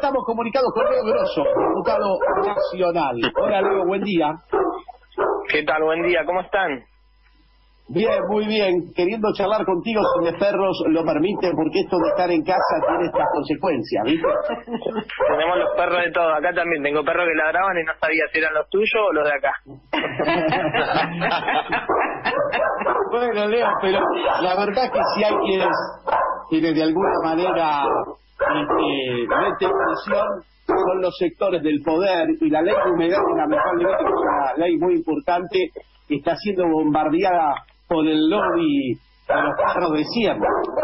estamos comunicados con Leo Grosso, diputado nacional. Hola Leo, buen día. ¿Qué tal? Buen día, ¿cómo están? Bien, muy bien. Queriendo charlar contigo si los perros lo permiten, porque esto de estar en casa tiene estas consecuencias, ¿viste? Tenemos los perros de todo. Acá también tengo perros que ladraban y no sabía si eran los tuyos o los de acá. Bueno, Leo, pero la verdad que si hay quienes de alguna manera meten presión son los sectores del poder, y la ley de humedad, lamentablemente, que es una ley muy importante, está siendo bombardeada por el lobby de los perros de Sierra.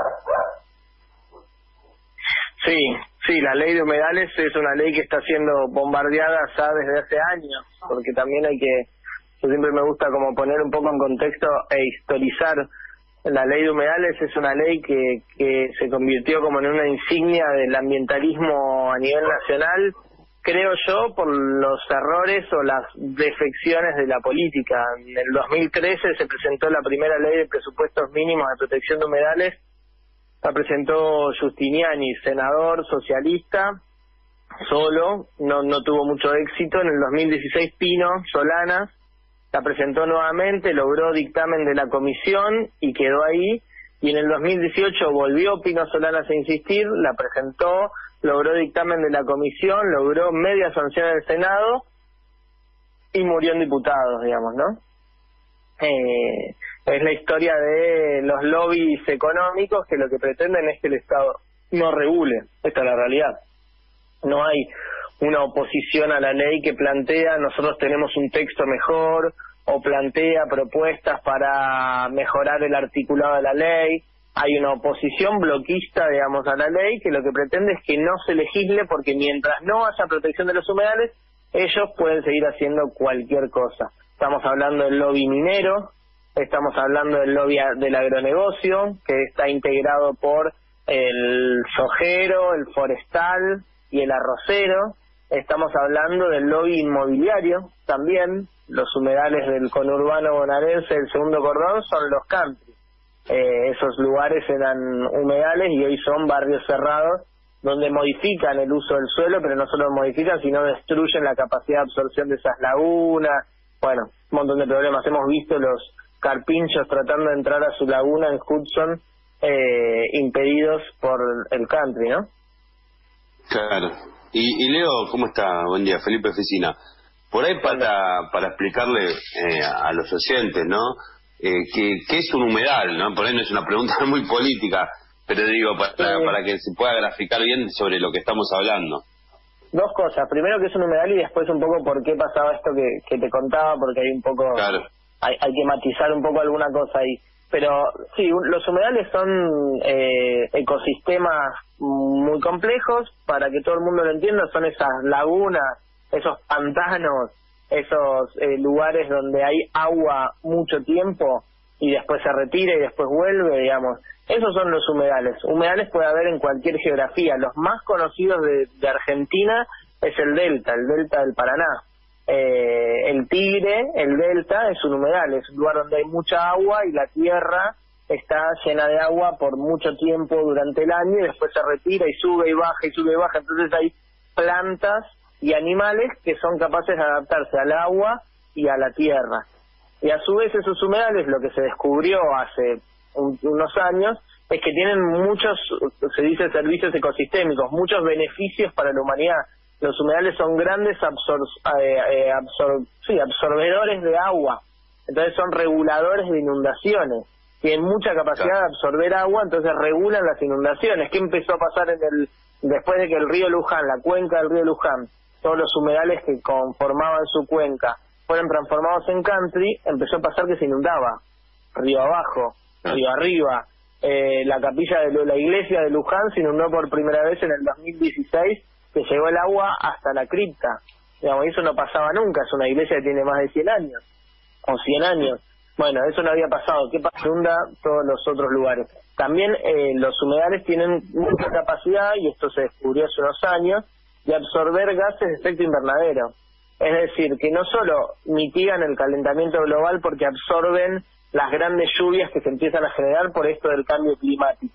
Sí, la ley de humedales es una ley que está siendo bombardeada ya desde hace años, porque también yo siempre me gusta como poner un poco en contexto e historizar. La ley de humedales es una ley que se convirtió como en una insignia del ambientalismo a nivel nacional, creo yo, por los errores o las defecciones de la política. En el 2013 se presentó la primera ley de presupuestos mínimos de protección de humedales. La presentó Giustiniani, senador socialista, solo, no tuvo mucho éxito. En el 2016 Pino Solanas la presentó nuevamente, logró dictamen de la comisión y quedó ahí. Y en el 2018 volvió Pino Solanas a insistir, la presentó, logró dictamen de la comisión, logró media sanción del Senado y murió en diputados, digamos, ¿no? Es la historia de los lobbies económicos que lo que pretenden es que el Estado no regule. Esta es la realidad. No hay una oposición a la ley que plantea nosotros tenemos un texto mejor o plantea propuestas para mejorar el articulado de la ley. Hay una oposición bloquista, digamos, a la ley que lo que pretende es que no se legisle, porque mientras no haya protección de los humedales, ellos pueden seguir haciendo cualquier cosa. Estamos hablando del lobby minero, estamos hablando del lobby del agronegocio, que está integrado por el sojero, el forestal y el arrocero. Estamos hablando del lobby inmobiliario también. Los humedales del conurbano bonaerense del segundo cordón son los country. Esos lugares eran humedales y hoy son barrios cerrados donde modifican el uso del suelo, pero no solo modifican, sino destruyen la capacidad de absorción de esas lagunas. Bueno, un montón de problemas. Hemos visto los carpinchos tratando de entrar a su laguna en Hudson, impedidos por el country, ¿no? Claro. Y Leo, ¿cómo está? Buen día, Felipe Oficina. Por ahí para explicarle a los oyentes, ¿no? ¿Qué es un humedal, ¿no? Por ahí no es una pregunta muy política, pero digo, para que se pueda graficar bien sobre lo que estamos hablando. Dos cosas. Primero, que es un humedal, y después un poco por qué pasaba esto que te contaba, porque hay un poco... Claro. Hay que matizar un poco alguna cosa ahí. Pero sí, los humedales son ecosistemas muy complejos. Para que todo el mundo lo entienda, son esas lagunas, esos pantanos, esos lugares donde hay agua mucho tiempo y después se retira y después vuelve, digamos. Esos son los humedales. Humedales puede haber en cualquier geografía. Los más conocidos de Argentina es el delta del Paraná. El Tigre, el delta, es un humedal, es un lugar donde hay mucha agua y la tierra está llena de agua por mucho tiempo durante el año y después se retira y sube y baja y sube y baja. Entonces hay plantas y animales que son capaces de adaptarse al agua y a la tierra. Y a su vez esos humedales, lo que se descubrió hace unos años, es que tienen muchos, se dice, servicios ecosistémicos, muchos beneficios para la humanidad. Los humedales son grandes absorbedores de agua, entonces son reguladores de inundaciones, tienen mucha capacidad de absorber agua, entonces regulan las inundaciones. ¿Qué empezó a pasar después de que el río Luján, la cuenca del río Luján, todos los humedales que conformaban su cuenca fueron transformados en country? Empezó a pasar que se inundaba río abajo, río arriba. La capilla de la iglesia de Luján se inundó por primera vez en el 2016, que llegó el agua hasta la cripta. Digamos, eso no pasaba nunca. Es una iglesia que tiene más de 100 años o 100 años. Bueno, eso no había pasado. ¿Qué pasa? Inunda todos los otros lugares. También los humedales tienen mucha capacidad, y esto se descubrió hace unos años, de absorber gases de efecto invernadero. Es decir, que no solo mitigan el calentamiento global porque absorben las grandes lluvias que se empiezan a generar por esto del cambio climático,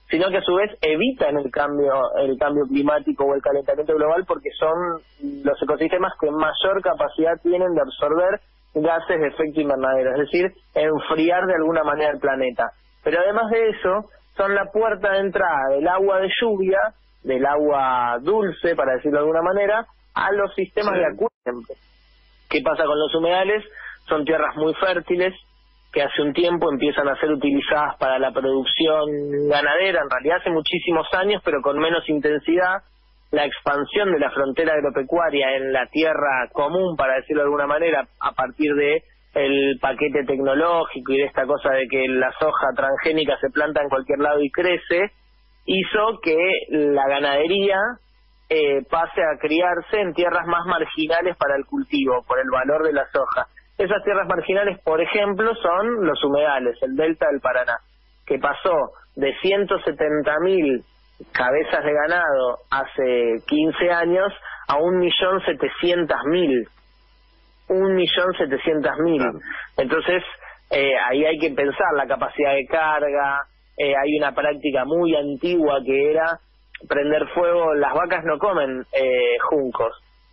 sino que a su vez evitan el cambio climático o el calentamiento global, porque son los ecosistemas que mayor capacidad tienen de absorber gases de efecto invernadero, es decir, enfriar de alguna manera el planeta. Pero además de eso, son la puerta de entrada del agua de lluvia, del agua dulce, para decirlo de alguna manera, a los sistemas de acuíferos. ¿Qué pasa con los humedales? Son tierras muy fértiles, que hace un tiempo empiezan a ser utilizadas para la producción ganadera, en realidad hace muchísimos años, pero con menos intensidad. La expansión de la frontera agropecuaria en la tierra común, para decirlo de alguna manera, a partir de el paquete tecnológico y de esta cosa de que la soja transgénica se planta en cualquier lado y crece, hizo que la ganadería pase a criarse en tierras más marginales para el cultivo, por el valor de la soja. Esas tierras marginales, por ejemplo, son los humedales, el delta del Paraná, que pasó de 170.000 cabezas de ganado hace 15 años a 1.700.000. 1.700.000. Claro. Entonces, ahí hay que pensar la capacidad de carga. Hay una práctica muy antigua que era prender fuego. Las vacas no comen juncos,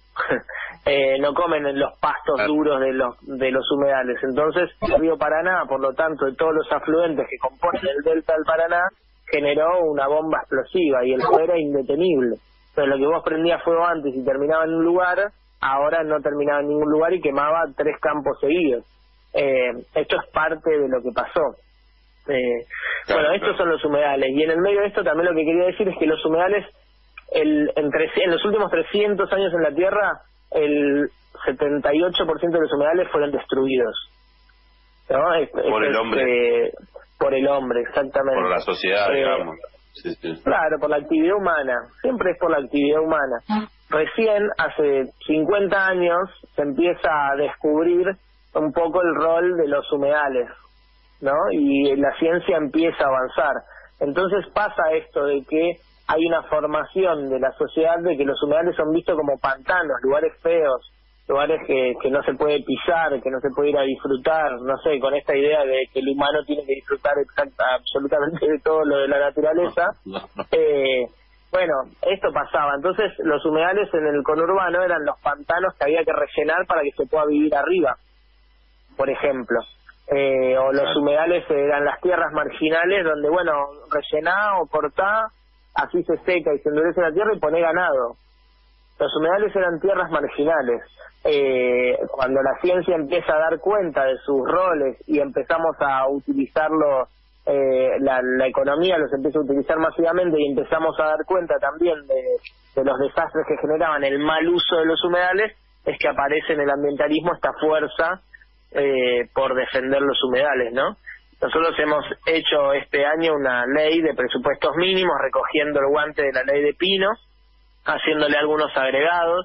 no comen los pastos duros de los humedales. Entonces, el río Paraná, por lo tanto, de todos los afluentes que componen el delta del Paraná, generó una bomba explosiva y el fuego era indetenible. Entonces, lo que vos prendías fuego antes y terminaba en un lugar, ahora no terminaba en ningún lugar y quemaba 3 campos seguidos. Esto es parte de lo que pasó. Bueno, estos son los humedales, y en el medio de esto también lo que quería decir es que los humedales, en los últimos 300 años en la Tierra, el 78% de los humedales fueron destruidos, ¿no? Por el hombre. Por el hombre, exactamente. Por la sociedad, digamos. Sí. Claro, por la actividad humana, siempre es por la actividad humana. Recién, hace 50 años, se empieza a descubrir un poco el rol de los humedales, ¿no? Y la ciencia empieza a avanzar. Entonces pasa esto de que hay una formación de la sociedad de que los humedales son vistos como pantanos, lugares feos, lugares que no se puede pisar, que no se puede ir a disfrutar, no sé, con esta idea de que el humano tiene que disfrutar absolutamente de todo lo de la naturaleza. Bueno, esto pasaba. Entonces los humedales en el conurbano eran los pantanos que había que rellenar para que se pueda vivir arriba, por ejemplo. O los humedales eran las tierras marginales donde, bueno, rellená o cortá, así se seca y se endurece la tierra y poné ganado. Los humedales eran tierras marginales. Cuando la ciencia empieza a dar cuenta de sus roles y empezamos a utilizarlos, la economía los empieza a utilizar masivamente y empezamos a dar cuenta también de los desastres que generaban el mal uso de los humedales, es que aparece en el ambientalismo esta fuerza por defender los humedales, ¿no? Nosotros hemos hecho este año una ley de presupuestos mínimos, recogiendo el guante de la ley de Pino, haciéndole algunos agregados.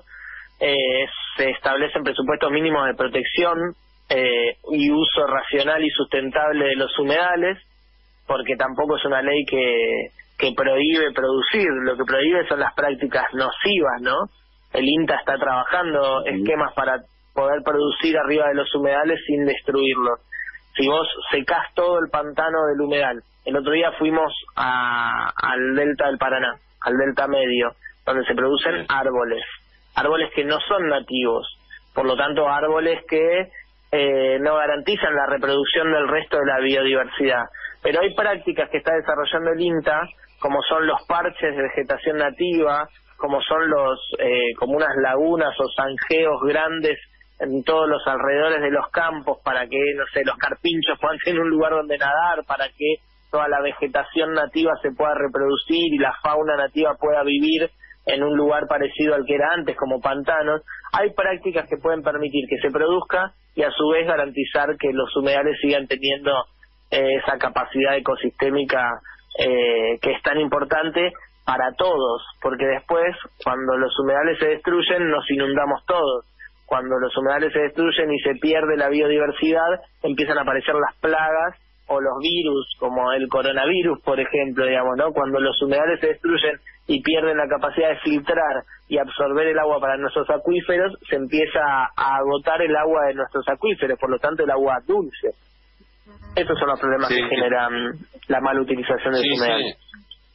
Se establecen presupuestos mínimos de protección y uso racional y sustentable de los humedales, porque tampoco es una ley que prohíbe producir. Lo que prohíbe son las prácticas nocivas, ¿no? El INTA está trabajando esquemas para poder producir arriba de los humedales sin destruirlos. Si vos secás todo el pantano del humedal, el otro día fuimos al delta del Paraná, al delta medio, donde se producen árboles que no son nativos, por lo tanto árboles que no garantizan la reproducción del resto de la biodiversidad. Pero hay prácticas que está desarrollando el INTA, como son los parches de vegetación nativa, como son como unas lagunas o zanjeos grandes en todos los alrededores de los campos, para que, no sé, los carpinchos puedan tener un lugar donde nadar, para que toda la vegetación nativa se pueda reproducir y la fauna nativa pueda vivir en un lugar parecido al que era antes, como pantanos. Hay prácticas que pueden permitir que se produzca y a su vez garantizar que los humedales sigan teniendo esa capacidad ecosistémica que es tan importante para todos, porque después, cuando los humedales se destruyen, nos inundamos todos. Cuando los humedales se destruyen y se pierde la biodiversidad, empiezan a aparecer las plagas o los virus, como el coronavirus, por ejemplo, digamos, ¿no? Cuando los humedales se destruyen y pierden la capacidad de filtrar y absorber el agua para nuestros acuíferos, se empieza a agotar el agua de nuestros acuíferos, por lo tanto el agua dulce. Estos son los problemas que generan la mala utilización del humedal.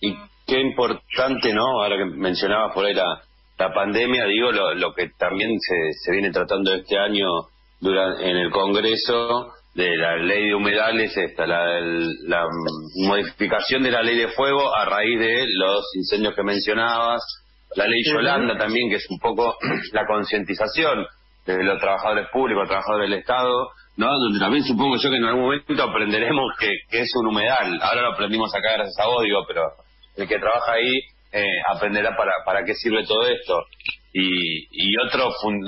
y qué importante, ¿no? Ahora que mencionabas por ahí la pandemia, digo, lo que también se viene tratando este año en el Congreso, de la ley de humedales, la modificación de la ley de fuego a raíz de los incendios que mencionabas, la ley Yolanda también, que es un poco la concientización de los trabajadores públicos, trabajadores del Estado, ¿no? Donde también supongo yo que en algún momento aprenderemos que es un humedal. Ahora lo aprendimos acá gracias a vos, digo, pero el que trabaja ahí aprenderá para qué sirve todo esto. Y otro,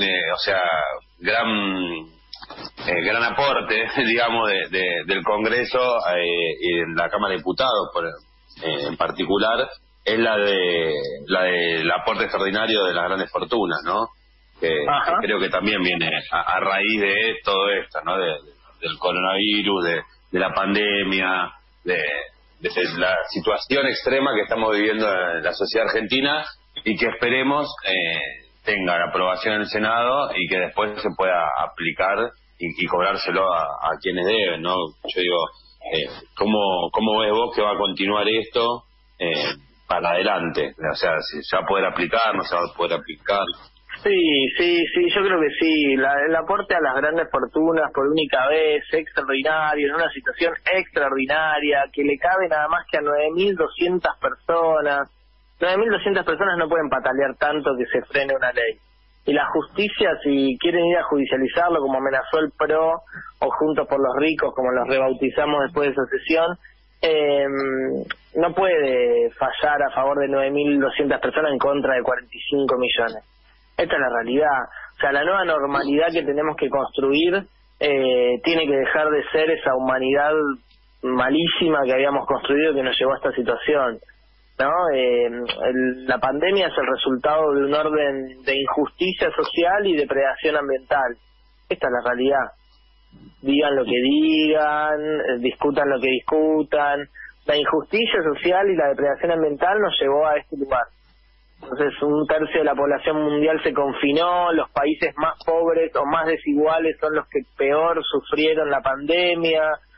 gran aporte, digamos, del Congreso y en la Cámara de Diputados en particular, es la del aporte extraordinario de las grandes fortunas, ¿no? Que creo que también viene a raíz de todo esto, ¿no? Del coronavirus, de la pandemia, de la situación extrema que estamos viviendo en la sociedad argentina, y que esperemos tenga la aprobación en el Senado y que después se pueda aplicar y cobrárselo a quienes deben, ¿no? Yo digo, ¿cómo ves vos que va a continuar esto para adelante? O sea, si se va a poder aplicar, no se va a poder aplicar. Sí, yo creo que sí. El aporte a las grandes fortunas por única vez, extraordinario, en una situación extraordinaria, que le cabe nada más que a 9.200 personas. 9.200 personas no pueden patalear tanto que se frene una ley. Y la justicia, si quieren ir a judicializarlo, como amenazó el PRO, o Juntos por los Ricos, como los rebautizamos después de esa sesión, no puede fallar a favor de 9.200 personas en contra de 45 millones. Esta es la realidad. O sea, la nueva normalidad que tenemos que construir tiene que dejar de ser esa humanidad malísima que habíamos construido, que nos llevó a esta situación, ¿no? La pandemia es el resultado de un orden de injusticia social y depredación ambiental. Esta es la realidad. Digan lo que digan, discutan lo que discutan. La injusticia social y la depredación ambiental nos llevó a este lugar. Entonces, 1/3 de la población mundial se confinó, los países más pobres o más desiguales son los que peor sufrieron la pandemia,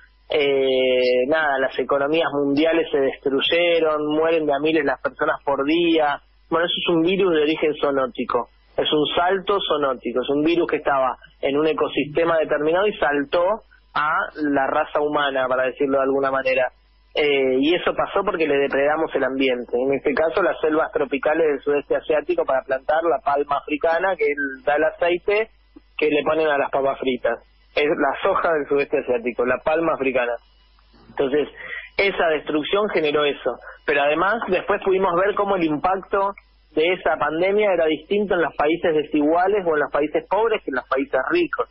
las economías mundiales se destruyeron, mueren de a miles las personas por día. Bueno, eso es un virus de origen zoonótico, es un salto zoonótico, es un virus que estaba en un ecosistema determinado y saltó a la raza humana, para decirlo de alguna manera. Y eso pasó porque le depredamos el ambiente, en este caso las selvas tropicales del sudeste asiático, para plantar la palma africana, que da el aceite que le ponen a las papas fritas. Es la soja del sudeste asiático, la palma africana. Entonces, esa destrucción generó eso. Pero además, después pudimos ver cómo el impacto de esa pandemia era distinto en los países desiguales o en los países pobres que en los países ricos.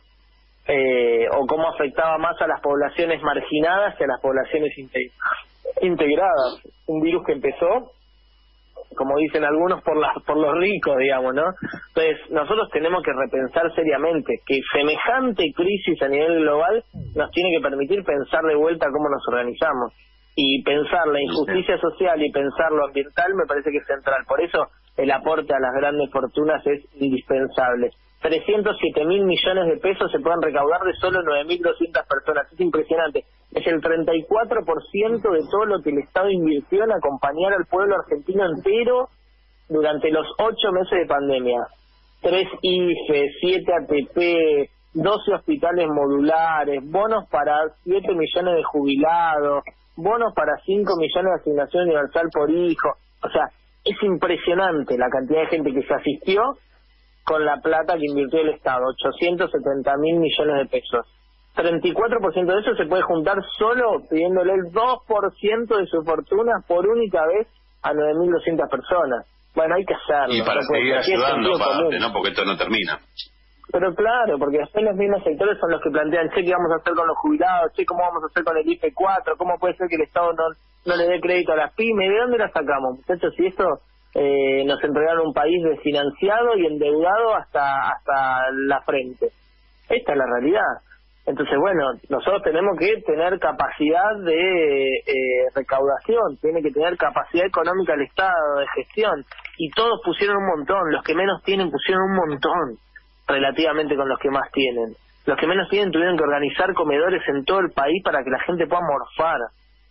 O cómo afectaba más a las poblaciones marginadas que a las poblaciones integradas. Un virus que empezó, como dicen algunos, por los ricos, digamos, ¿no? Entonces, nosotros tenemos que repensar seriamente que semejante crisis a nivel global nos tiene que permitir pensar de vuelta cómo nos organizamos. Y pensar la injusticia social y pensar lo ambiental me parece que es central. Por eso el aporte a las grandes fortunas es indispensable. 307.000 millones de pesos se pueden recaudar de solo 9.200 personas. Es impresionante. Es el 34% de todo lo que el Estado invirtió en acompañar al pueblo argentino entero durante los 8 meses de pandemia. 3 IFE, 7 ATP, 12 hospitales modulares, bonos para 7 millones de jubilados, bonos para 5 millones de asignación universal por hijo. O sea, es impresionante la cantidad de gente que se asistió con la plata que invirtió el Estado, 870.000 millones de pesos. 34% de eso se puede juntar solo pidiéndole el 2% de su fortuna por única vez a 9.200 personas. Bueno, hay que hacerlo. Y para seguir ayudando, aparte, ¿no? Porque esto no termina. Pero claro, porque después los mismos sectores son los que plantean, che, ¿qué vamos a hacer con los jubilados? Che, ¿cómo vamos a hacer con el IFE 4? ¿Cómo puede ser que el Estado no le dé crédito a las pymes? ¿De dónde la sacamos, muchachos? Si esto nos entregaron un país desfinanciado y endeudado hasta la frente. Esta es la realidad. Entonces, bueno, nosotros tenemos que tener capacidad de recaudación, tiene que tener capacidad económica el Estado, de gestión, y todos pusieron un montón. Los que menos tienen pusieron un montón relativamente con los que más tienen. Los que menos tienen tuvieron que organizar comedores en todo el país para que la gente pueda morfar.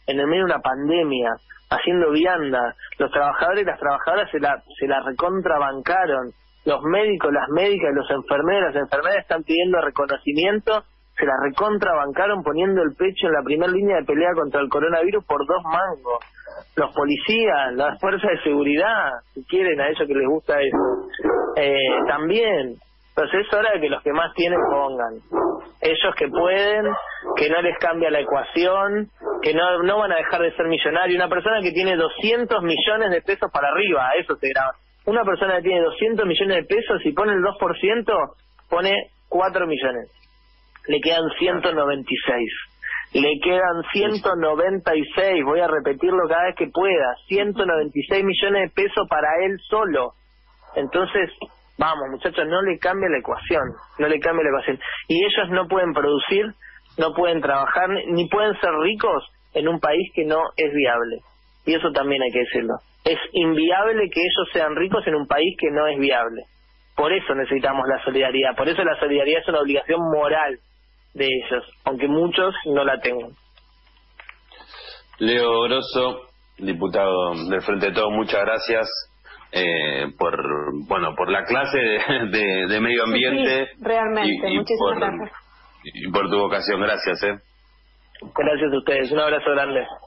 en el medio de una pandemia, haciendo vianda. Los trabajadores y las trabajadoras se la recontrabancaron. Los médicos, las médicas y los enfermeros, las enfermeras están pidiendo reconocimiento, se la recontrabancaron poniendo el pecho en la primera línea de pelea contra el coronavirus por 2 mangos. Los policías, las fuerzas de seguridad, si quieren, a ellos que les gusta eso, también. Entonces es hora de que los que más tienen pongan. Ellos que pueden, que no les cambia la ecuación, que no van a dejar de ser millonarios. Una persona que tiene 200 millones de pesos para arriba, eso se graba. Una persona que tiene 200 millones de pesos, si pone el 2%, pone 4 millones. Le quedan 196. Le quedan 196, voy a repetirlo cada vez que pueda, 196 millones de pesos para él solo. Entonces, vamos muchachos, no le cambie la ecuación, no le cambie la ecuación. Y ellos no pueden producir, no pueden trabajar, ni pueden ser ricos en un país que no es viable. Y eso también hay que decirlo. Es inviable que ellos sean ricos en un país que no es viable. Por eso necesitamos la solidaridad, por eso la solidaridad es una obligación moral de ellos, aunque muchos no la tengan. Leo Grosso, diputado del Frente de Todos, muchas gracias por la clase de medio ambiente. Sí, realmente, muchísimas gracias. Y por tu vocación, gracias. Gracias a ustedes, un abrazo grande.